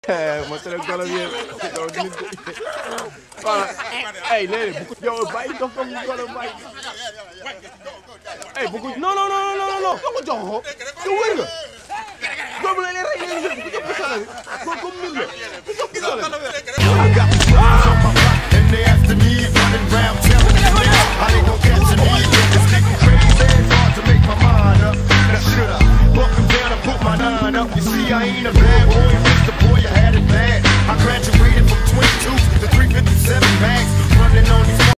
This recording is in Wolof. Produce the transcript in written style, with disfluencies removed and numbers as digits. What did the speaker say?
ma tere golo bi voilà ay léegi bu ko yow bàyyi dox ko golo bàyyi ay bu ko non non non non non ko jox ko yow wër nga doomu la lay rey léegi ko jox ko sala ko comme nit la ko jox ko sala and they after me running round telling me how they gon' catch me. It's getting crazy, hard to make my mind up. Now should I walk them down and put my 9 up? You see I ain't a